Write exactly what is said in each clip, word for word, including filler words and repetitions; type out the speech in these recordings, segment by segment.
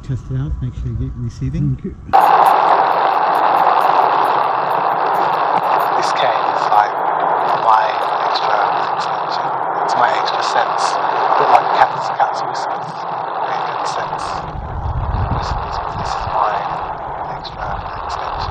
test it out, make sure you get receiving. This cane is like my extra extension. It's my extra sense. A bit like cats, cats whiskers. Very good sense. This is, this is my extra extension.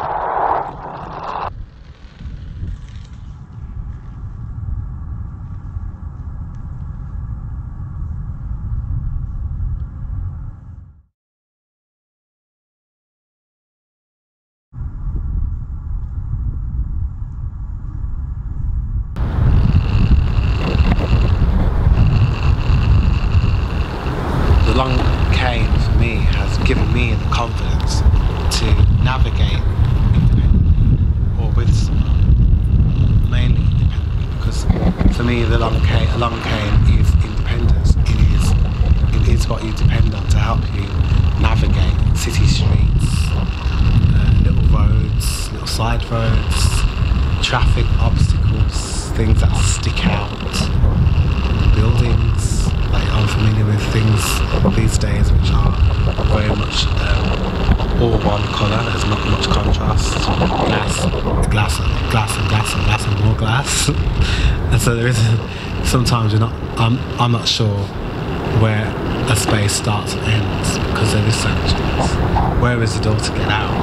The long cane for me has given me the confidence to navigate independently or with someone, mainly independently, because for me the long cane, a long cane is independence. It is, it is what you depend on to help you navigate city streets, uh, little roads, little side roads, traffic obstacles, things that stick out, buildings. Like I'm familiar with things these days which are very much um, all one colour. There's not much contrast. Glass, glass, glass, and glass, and glass, and more glass. And so there is. Sometimes you're not. I'm. I'm not sure where a space starts and ends because there is so much glass. Where is the door to get out?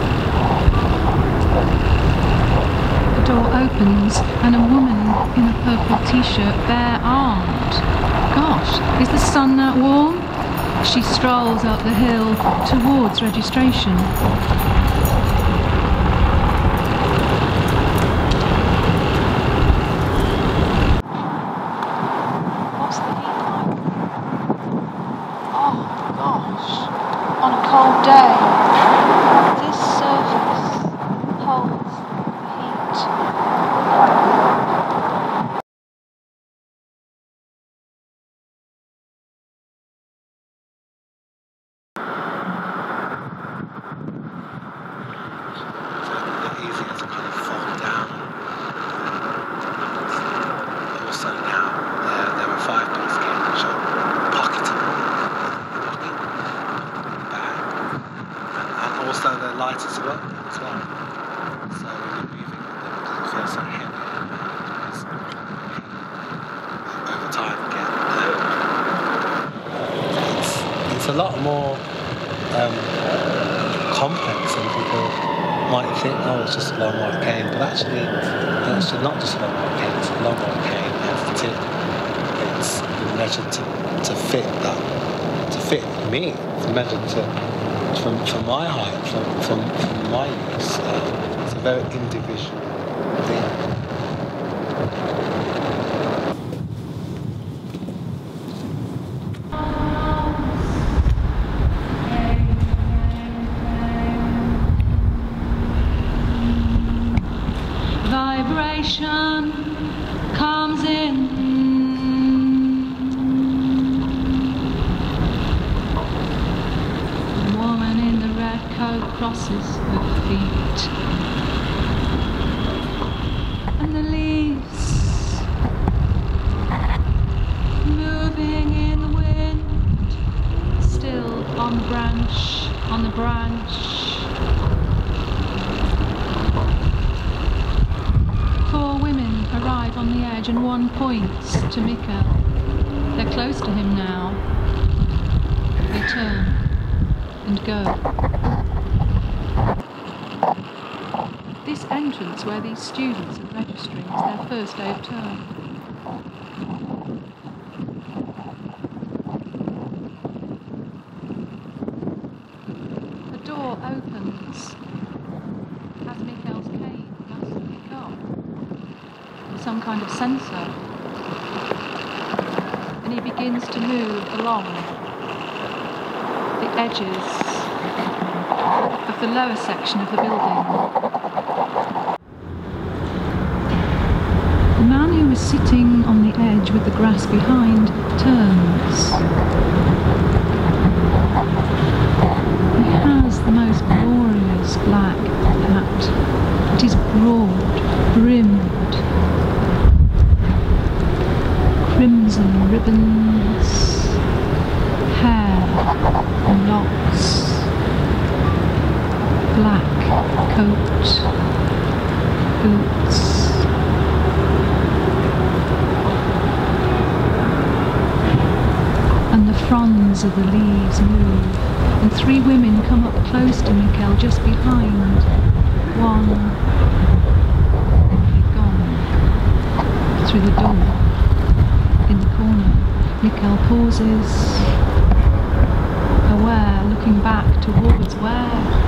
The door opens and a woman in a purple t-shirt, bare-armed. Gosh, is the sun that warm? She strolls up the hill towards registration. What's the heat like? Oh gosh, on a cold day, this surface holds heat. Also the light is well as well. So when you're moving it doesn't feel so heavy. Because over time again, um, it's, it's a lot more um, complex than people might think. Oh, it's just a long white cane, but actually it's not just a long white cane, it's a long white cane. It has the tip. It's measured to, to fit that, to fit me. It's measured to From, from my height, from, from, from my use, uh, it's a very individual thing. Vibration comes in. Coat crosses her feet, and the leaves moving in the wind, still on the branch, on the branch. Four women arrive on the edge and one points to Mickel. They're close to him now. They turn and go. This entrance where these students are registering is their first day of term. The door opens as Mickel's cane must pick up some kind of sensor, and he begins to move along the edges of the lower section of the building. The man who is sitting on the edge with the grass behind turns. He has the most glorious black hat. It is broad, brimmed, crimson ribbons, hair, and socks, black coat, boots. And the fronds of the leaves move, and three women come up close to Mickel, just behind. One, they're gone, through the door, in the corner. Mickel pauses, aware, looking back towards where?